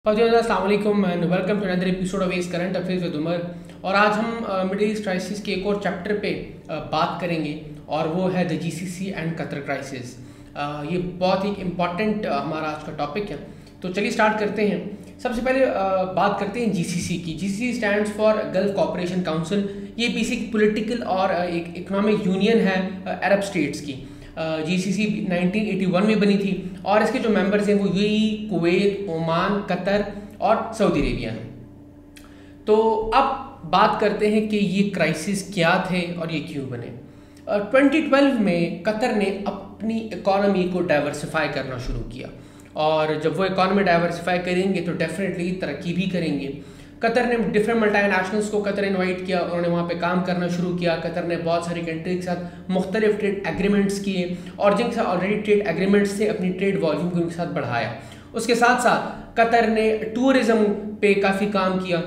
अस्सलाम वालेकुम and welcome to another episode of S current affairs with Umar. और आज हम मिडिल ईस्ट क्राइसिस के एक और चैप्टर पे बात करेंगे और वो है the GCC and Qatar crisis. ये बहुत ही इम्पॉर्टेंट हमारा आज का टॉपिक है, तो चलिए स्टार्ट करते हैं। सबसे पहले बात करते हैं जीसीसी की। GCC stands for Gulf Cooperation Council. ये बेसिक पॉलिटिकल और एक इकोनॉमिक यूनियन है अरब स्टेट्स की। जीसीसी 1981 में बनी थी और इसके जो मेंबर्स हैं वो यूएई, कुवैत, ओमान, कतर और सऊदी अरेबिया हैं। तो अब बात करते हैं कि ये क्राइसिस क्या थे और ये क्यों बने। 2012 में कतर ने अपनी इकोनॉमी को डाइवर्सिफाई करना शुरू किया और जब वो इकोनॉमी डाइवर्सिफाई करेंगे तो डेफिनेटली तरक्की भी करेंगे। कतर ने डिफरेंट मल्टीनेशनल्स को कतर इनवाइट किया, उन्होंने वहाँ पे काम करना शुरू किया। कतर ने बहुत सारी कंट्री के साथ मुख्तलिफ ट्रेड एग्रीमेंट्स किए और जिनके साथ ऑलरेडी ट्रेड एग्रीमेंट्स थे अपनी ट्रेड वॉल्यूम को उनके साथ बढ़ाया। उसके साथ साथ कतर ने टूरिज़्म पे काफ़ी काम किया।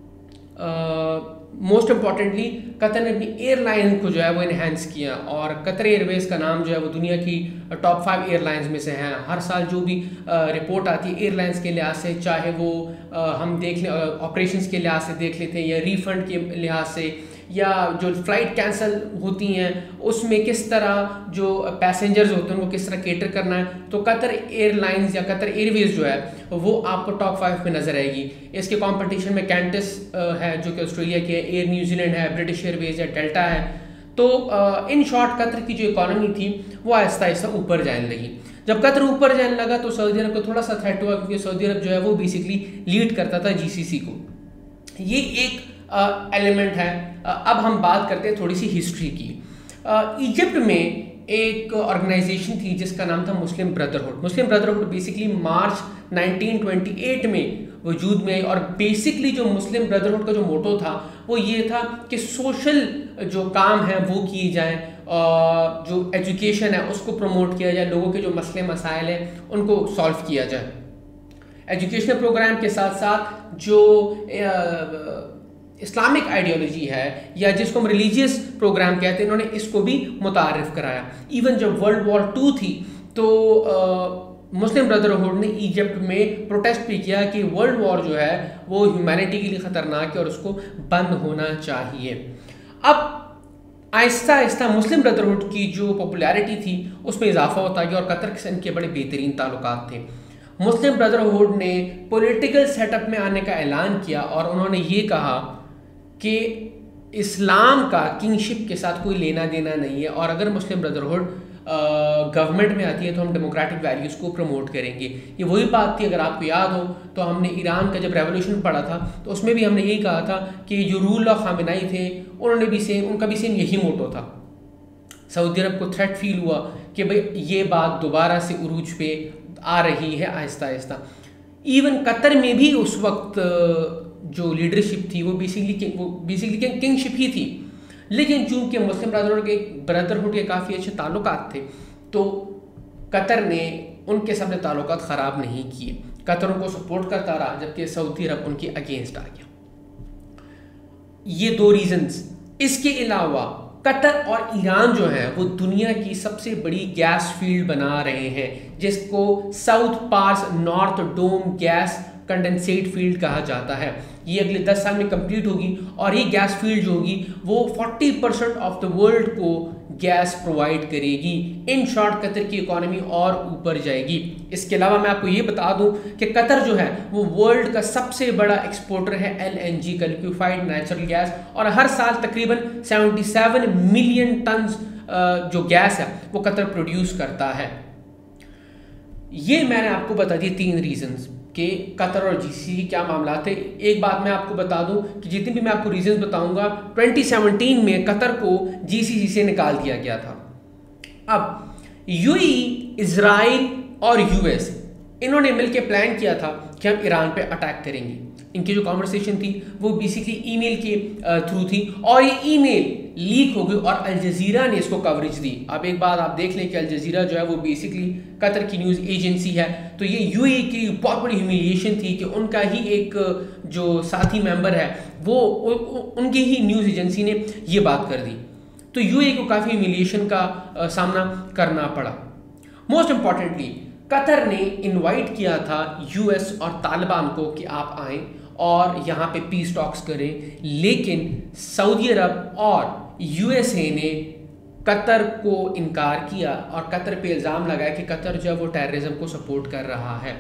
मोस्ट इम्पॉर्टेंटली कतर ने अपनी एयरलाइन को जो है वो इन्हेंस किया और कतर एयरवेज़ का नाम जो है वो दुनिया की टॉप 5 एयरलाइंस में से है। हर साल जो भी रिपोर्ट आती है एयरलाइंस के लिहाज से, चाहे वो हम देख लें ऑपरेशंस के लिहाज से देख लेते हैं या रिफंड के लिहाज से या जो फ्लाइट कैंसिल होती हैं उसमें किस तरह जो पैसेंजर्स होते हैं उनको किस तरह केटर करना है, तो कतर एयरलाइंस या कतर एयरवेज जो है वो आपको टॉप 5 में नज़र आएगी। इसके कंपटीशन में कैंटिस है जो कि ऑस्ट्रेलिया की है, एयर न्यूजीलैंड है, ब्रिटिश एयरवेज है, डेल्टा है। तो इन शॉर्ट कतर की जो इकॉनमी थी वो आहिस्ता आहिस्ता ऊपर जाने लगी। जब कतर ऊपर जाने लगा तो सऊदी अरब को थोड़ा सा थ्रेट हुआ क्योंकि सऊदी अरब जो है वो बेसिकली लीड करता था जीसीसी को। ये एक एलिमेंट है। अब हम बात करते हैं थोड़ी सी हिस्ट्री की। इजिप्ट में एक ऑर्गेनाइजेशन थी जिसका नाम था Muslim Brotherhood. Muslim Brotherhood basically March 1928 में वजूद में आई और बेसिकली जो मुस्लिम ब्रदरहुड का जो मोटो था वो ये था कि सोशल जो काम है वो किए जाएं, जो एजुकेशन है उसको प्रमोट किया जाए, लोगों के जो मसले मसाइल हैं उनको सॉल्व किया जाए। एजुकेशनल प्रोग्राम के साथ साथ जो इस्लामिक आइडियोलॉजी है या जिसको हम रिलीजियस प्रोग्राम कहते हैं इन्होंने इसको भी मुतारिफ कराया। इवन जब वर्ल्ड वॉर 2 थी तो मुस्लिम ब्रदरहुड ने इजिप्ट में प्रोटेस्ट भी किया कि वर्ल्ड वॉर जो है वो ह्यूमैनिटी के लिए ख़तरनाक है और उसको बंद होना चाहिए। अब आहिस्ता आहिस्ता मुस्लिम ब्रदरहुड की जो पॉपुलैरिटी थी उसमें इजाफा होता गया और कतर से इनके बड़े बेहतरीन ताल्लुकात थे। मुस्लिम ब्रदरहुड ने पॉलिटिकल सेटअप में आने का ऐलान किया और उन्होंने ये कहा कि इस्लाम का किंगशिप के साथ कोई लेना देना नहीं है और अगर मुस्लिम ब्रदरहुड गवर्नमेंट में आती है तो हम डेमोक्रेटिक वैल्यूज़ को प्रमोट करेंगे। ये वही बात थी, अगर आपको याद हो तो हमने ईरान का जब रेवोल्यूशन पढ़ा था तो उसमें भी हमने यही कहा था कि जो रूल ऑफ खामेनेई थे उनका भी सेम यही मोटो था। सऊदी अरब को थ्रेट फील हुआ कि भाई ये बात दोबारा से उरूज पे आ रही है आहिस्ता आहिस्ता। इवन कतर में भी उस वक्त जो लीडरशिप थी वो बेसिकली किंगशिप ही थी, लेकिन चूंकि मुस्लिम ब्रदरहुड के काफ़ी अच्छे ताल्लुकात थे तो कतर ने उनके सामने ताल्लुकात ख़राब नहीं किए। कतर उनको सपोर्ट करता रहा जबकि सऊदी अरब उनके अगेंस्ट आ गया। ये 2 रीजंस। इसके अलावा कतर और ईरान जो है वो दुनिया की सबसे बड़ी गैस फील्ड बना रहे हैं जिसको South Pars North Dome gas condensate field कहा जाता है। ये अगले 10 साल में कंप्लीट होगी और ये गैस फील्ड जो होगी वो 40% ऑफ द वर्ल्ड को गैस प्रोवाइड करेगी। इन शॉर्ट कतर की इकोनॉमी और ऊपर जाएगी। इसके अलावा मैं आपको ये बता दूं कि कतर जो है वो वर्ल्ड का सबसे बड़ा एक्सपोर्टर है एलएनजी का, लिक्विफाइड नेचुरल गैस, और हर साल तकरीबन 77 मिलियन टन जो गैस है वो कतर प्रोड्यूस करता है। ये मैंने आपको बता दिए 3 रीजंस कि कतर और जीसीसी की क्या मामला थे। एक बात मैं आपको बता दूं कि जितने भी मैं आपको रीजंस बताऊंगा 2017 में कतर को जीसीसी से निकाल दिया गया था। अब यूएई, इजराइल और यूएस इन्होंने मिलकर प्लान किया था कि हम ईरान पे अटैक करेंगे। इनकी जो कॉन्वर्सेशन थी वो बेसिकली ईमेल के थ्रू थी और ये ईमेल लीक हो गई और अल जजीरा ने इसको कवरेज दी। अब एक बात आप देख लें कि अल जजीरा जो है वो बेसिकली कतर की न्यूज़ एजेंसी है, तो ये यूएई की बहुत बड़ी ह्यूमिलिएशन थी कि उनका ही एक जो साथी मेंबर है वो उनकी ही न्यूज़ एजेंसी ने ये बात कर दी, तो यूएई को काफ़ी ह्यूमिलिएशन का सामना करना पड़ा। मोस्ट इम्पॉर्टेंटली कतर ने इनवाइट किया था यूएस और तालिबान को कि आप आएं और यहाँ पे पीस टॉक्स करें, लेकिन सऊदी अरब और यूएसए ने कतर को इनकार किया और कतर पे इल्ज़ाम लगाया कि कतर जो है वो टेररिज्म को सपोर्ट कर रहा है।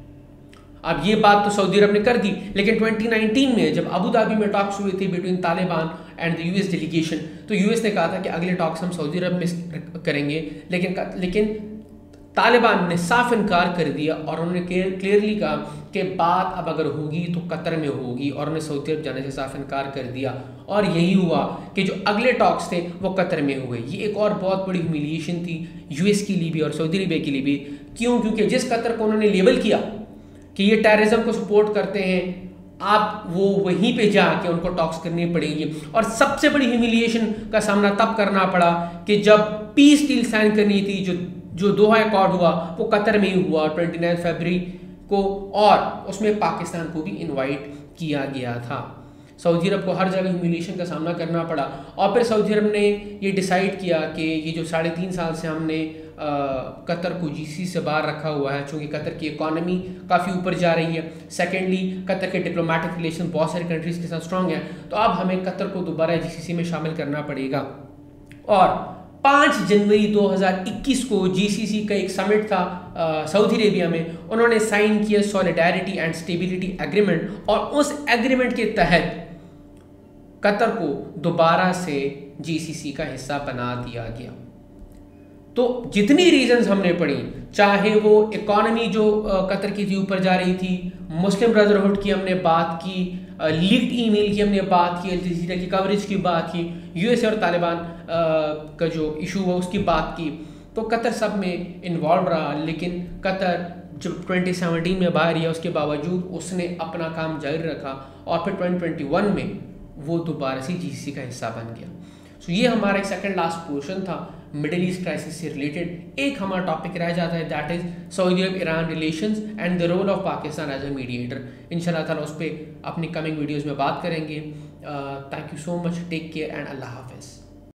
अब ये बात तो सऊदी अरब ने कर दी, लेकिन 2019 में जब अबू धाबी में टॉक्स हुए थे between Taliban and the US delegation, तो यूएस ने कहा था कि अगले टॉक्स हम सऊदी अरब में करेंगे, लेकिन तालिबान ने साफ इनकार कर दिया और उन्होंने क्लियरली कहा कि बात अब अगर होगी तो कतर में होगी, और उन्होंने सऊदी अरब जाने से साफ इनकार कर दिया। और यही हुआ कि जो अगले टॉक्स थे वो कतर में हुए। ये एक और बहुत बड़ी ह्यूमिलिएशन थी यूएस के लिए भी और सऊदी अरब के लिए भी। क्यों? क्योंकि जिस कतर को उन्होंने लेबल किया कि ये टेररिज्म को सपोर्ट करते हैं, आप वो वहीं पे जाके उनको टॉक्स करनी पड़ेगी। और सबसे बड़ी ह्यूमिलिएशन का सामना तब करना पड़ा कि जब पीस डील साइन करनी थी, जो दोहा अकॉर्ड हुआ वो कतर में ही हुआ 29 फरवरी को, और उसमें पाकिस्तान को भी इनवाइट किया गया था। सऊदी अरब को हर जगह ह्यूमिलिएशन का सामना करना पड़ा। और फिर सऊदी अरब ने ये डिसाइड किया कि ये जो 3.5 साल से हमने कतर को जीसी से बाहर रखा हुआ है, चूँकि कतर की इकॉनमी काफ़ी ऊपर जा रही है, सेकेंडली कतर के डिप्लोमेटिक रिलेशन बहुत सारे कंट्रीज़ के साथ स्ट्रॉन्ग है, तो अब हमें कतर को दोबारा जीसीसी में शामिल करना पड़ेगा। और 5 जनवरी 2021 को जीसीसी का एक समिट था सऊदी अरेबिया में, उन्होंने साइन किया सॉलिडारिटी एंड स्टेबिलिटी एग्रीमेंट, और उस एग्रीमेंट के तहत कतर को दोबारा से जीसीसी का हिस्सा बना दिया गया। तो जितनी रीजंस हमने पढ़ी, चाहे वो इकॉनमी जो कतर की थी ऊपर जा रही थी, मुस्लिम ब्रदरहुड की हमने बात की, लीक्ड ईमेल की हमने बात की, अल जज़ीरा की कवरेज की बात की, यूएसए और तालिबान का जो इशू हुआ उसकी बात की, तो कतर सब में इन्वॉल्व रहा। लेकिन कतर जब 2017 में बाहर आया, उसके बावजूद उसने अपना काम जारी रखा और फिर 2021 में वो दोबारा से जीसीसी का हिस्सा बन गया। सो ये हमारा एक सेकंड लास्ट पोर्शन था मिडिल ईस्ट क्राइसिस से रिलेटेड। एक हमारा टॉपिक रह जाता है, that is Saudi Arab Iran relations and the role of Pakistan as a mediator. इंशाल्लाह ताला उस पर अपनी कमिंग वीडियोज़ में बात करेंगे। Thank you so much, take care and अल्लाह हाफिज़।